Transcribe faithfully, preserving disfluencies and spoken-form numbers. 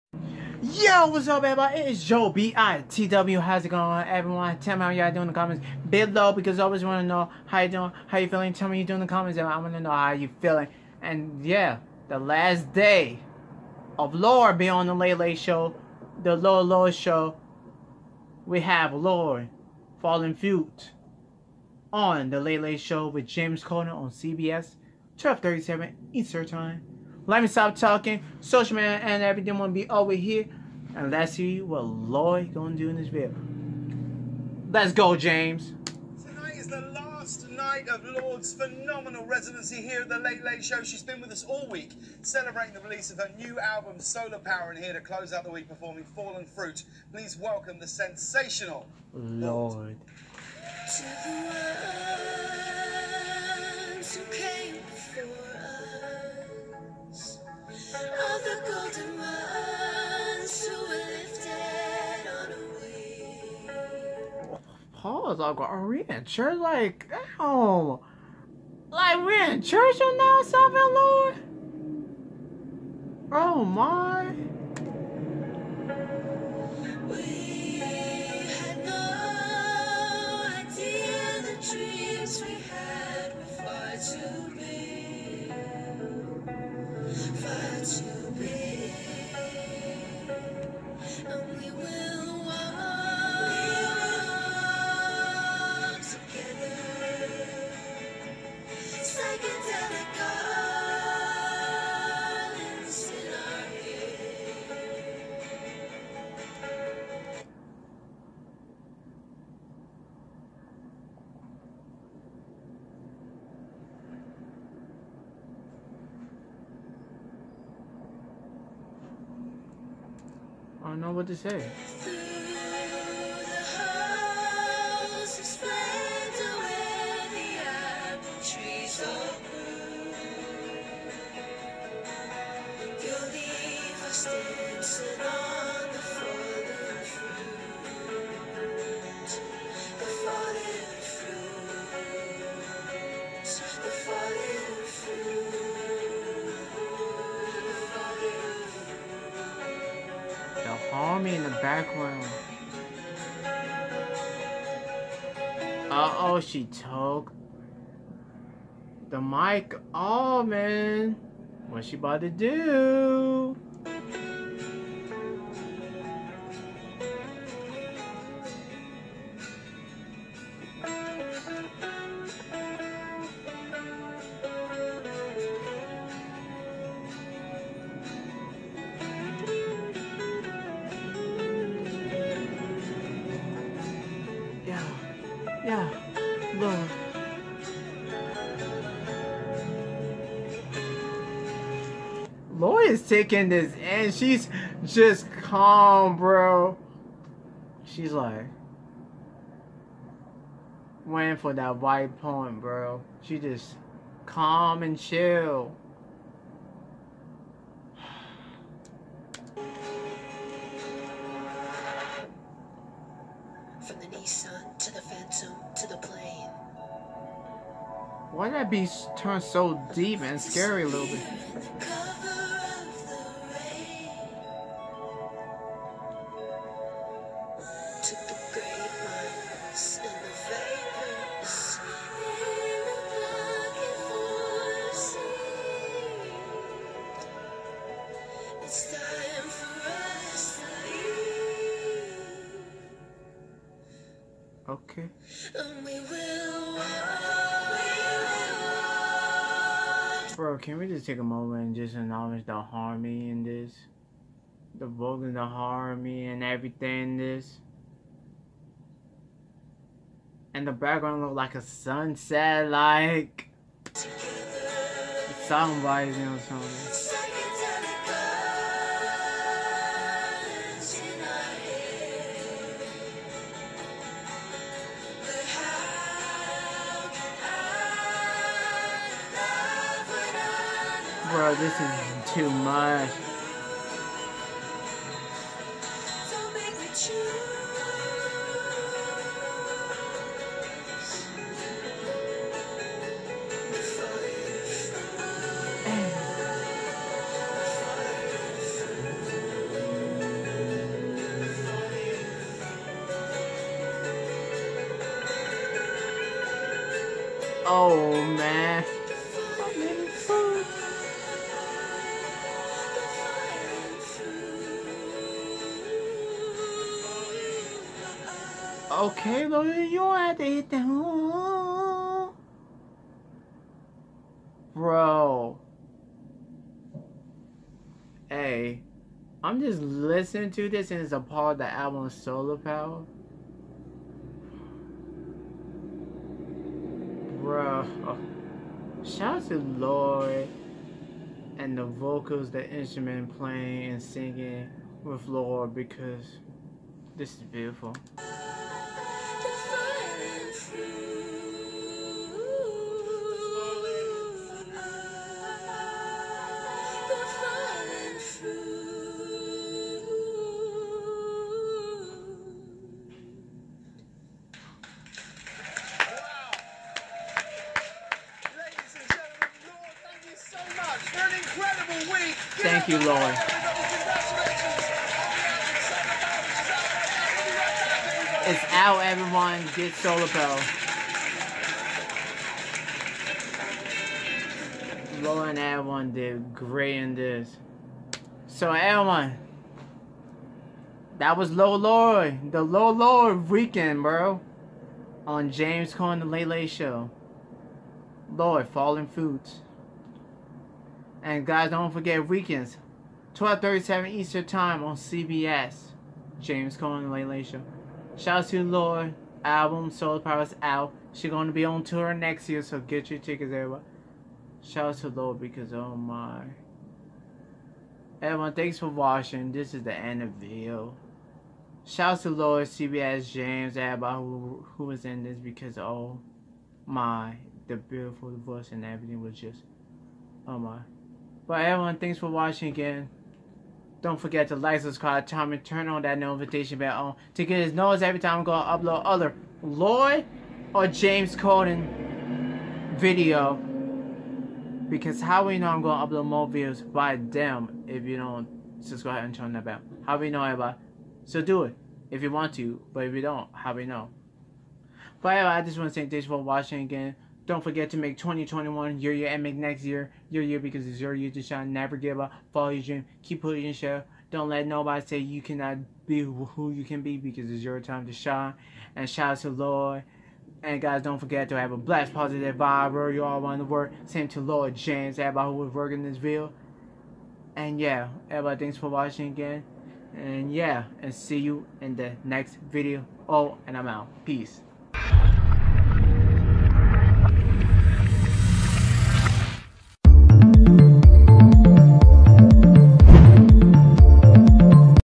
Yo, what's up, everybody? It's Joe B I T W. How's it going, everyone? Tell me how y'all doing in the comments below, because I always want to know how you doing, how you feeling. Tell me you doing in the comments, and I want to know how you feeling. And yeah, the last day of Lord being on the Late Late Show, the Low Low Show, we have Lord Falling Feud on the Late Late Show with James Corden on C B S, twelve thirty-seven Eastern Time. Let me stop talking. Social media and everything will be over here. And let's see what Lloyd gonna do in this video. Let's go, James. Tonight is the last night of Lord's phenomenal residency here at the Late Late Show. She's been with us all week, celebrating the release of her new album, Solar Power, and here to close out the week performing Fallen Fruit. Please welcome the sensational Lord. Lord. To the ones who came before us, all the golden ones who were lifted on a wing. Pause. Like, are we in church? Like, damn. Like, we're in church now, something, Lord? Oh, my. We had no idea the dreams we had were far too big, far too big, and we will walk together, psychedelic garlands in our hair. I don't know what to say. Through the halls of splendor where the apple trees all grew, you'll leave us dancing on the fallen fruit, the fallen fruit, the fallen fruit, the fallen fruit. The harmony in the background. Uh-oh, she took the mic. Oh, man. What's she about to do? Yeah, yeah, Lord. Lord is taking this and she's just calm, bro. She's like waiting for that white point, bro. She just calm and chill. From the Nissan to the Phantom to the plane. Why that beat turn so deep and scary a little bit? The cover of the rain. Took the grapevines and the vapors in a bucket full of seed. It's time for us to leave. Okay. And we will walk. Bro, can we just take a moment and just acknowledge the harmony in this? The vocal, the harmony and everything in this? And the background look like a sunset, like song rising or something. Psychedelic garlands in our hair. But how can I love when I know Bro, this is too much. don't make me choose? The falling fruit. Oh man. Okay, Lord, you don't have to hit that. Bro. Hey, I'm just listening to this and it's a part of the album Solar Power. Bro. Oh. Shout out to Lord and the vocals, the instrument playing and singing with Lord, because this is beautiful. Thank you, Lord. It's out, everyone. Get Solar Power. Lord and everyone did great in this. So, everyone, that was Low Lord, the Low Lord weekend, bro, on James Corden, The Late Late Show. Lord, Fallen Fruits. And guys, don't forget weekends, twelve thirty-seven Eastern Time on C B S. James Corden, The Late Late Show. Shout out to Lord. Album Solar Power is out. She's going to be on tour next year, so get your tickets, everyone. Shout out to Lord, because oh my. Everyone, thanks for watching. This is the end of the video. Shout out to Lord, C B S, James, everybody who, who was in this, because oh my. The beautiful voice and everything was just oh my. But everyone, thanks for watching again. Don't forget to like, subscribe, comment, turn on that notification bell on to get his notice every time I'm going to upload other Lloyd or James Corden video. Because how we know I'm going to upload more videos by them if you don't subscribe and turn that bell? How we know, everybody? So do it if you want to, but if you don't, how we know? But anyway, I just want to say thanks for watching again. Don't forget to make twenty twenty-one your year and make next year your year, because it's your year to shine. Never give up. Follow your dream. Keep putting your share. Don't let nobody say you cannot be who you can be, because it's your time to shine. And shout out to Lord. And guys, don't forget to have a blessed, positive vibe where you all want to work. Same to Lord James, everybody who was working this video. And yeah, everybody, thanks for watching again. And yeah, and see you in the next video. Oh, and I'm out. Peace.